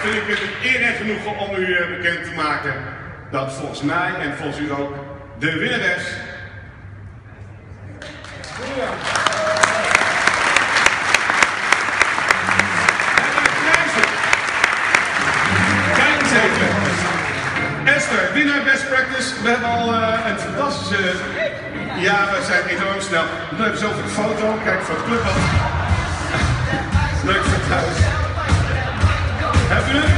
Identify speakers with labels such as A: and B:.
A: vind ik het een eer en genoegen om u bekend te maken dat volgens mij en volgens u ook de winnares Esther, winnaar Best Practice. We hebben al een fantastische... Ja, we zijn enorm snel. We doen even zo voor de foto. Kijk, voor het clubblad. Leuk voor thuis. Hebben we